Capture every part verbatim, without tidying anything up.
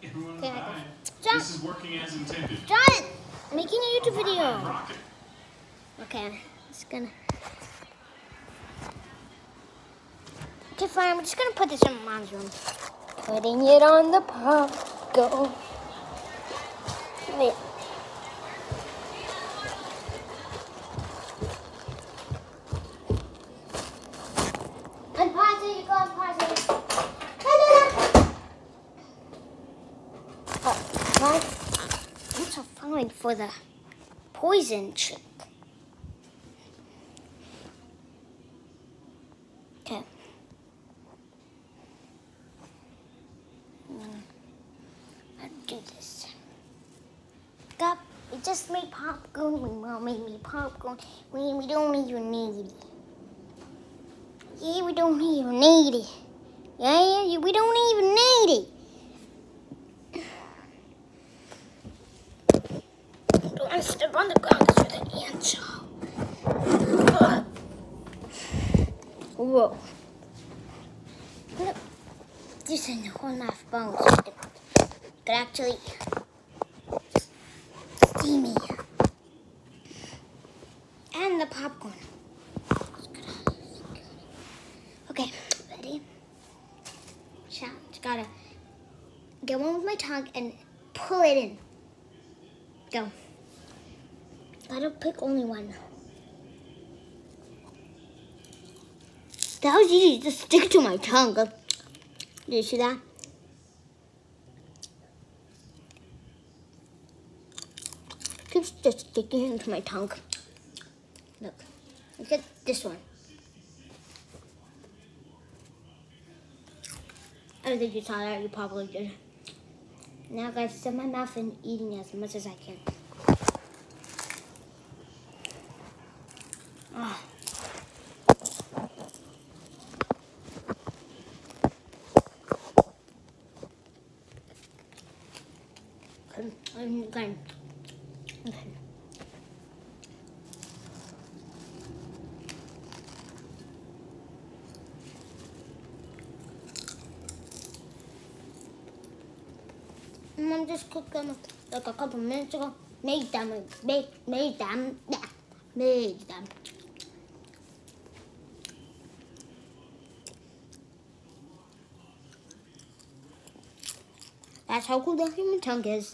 Everyone Okay, hi. John, This is working as intended. John, making a YouTube video. Rocket. Okay, just gonna. Okay, fine. I'm just gonna put this in Mom's room. Putting it on the pop. Go. Wait. Unpause it. You go unpause it. Oh, right. I'm so fine for the poison trick. Okay. I'll do this. Up. We just made popcorn. My mom made me popcorn. We, we don't even need it. Yeah, we don't even need it. Yeah, yeah, we don't even need it. Don't want to step on the ground with an ant. Whoa. Look, this is one of my phones. Could actually see me. And the popcorn. Okay, ready? Just gotta get one with my tongue and pull it in. Go. Gotta pick only one. That was easy. Just stick to my tongue. Did you see that? Keeps just sticking into my tongue. Look. Look at this one. I don't think you saw that. You probably did. Now, guys, set my mouth and eating as much as I can. Oh. I'm going. Okay. Mom just cooked them like a couple minutes ago. Made them, made, made them, yeah, made them. That's how cool the human tongue is.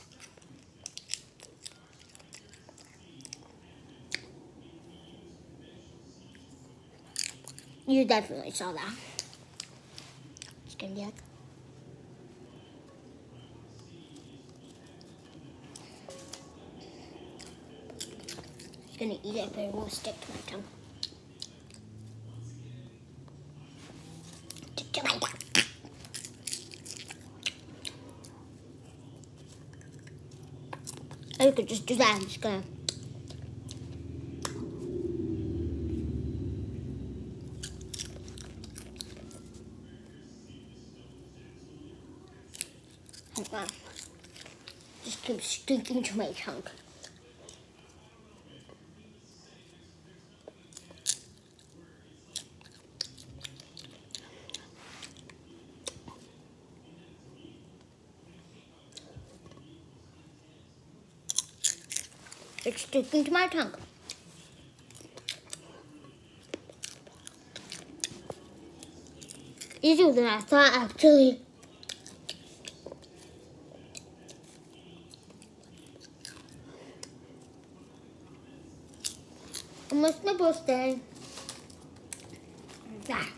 You definitely saw that. It's gonna be like. I'm gonna eat it, but it won't stick to my tongue. Stick to my tongue. I could just do that. I'm just gonna. Hang on. Just keep sticking to my tongue. It's sticking to my tongue. Easier than I thought, actually. Almost my birthday. That.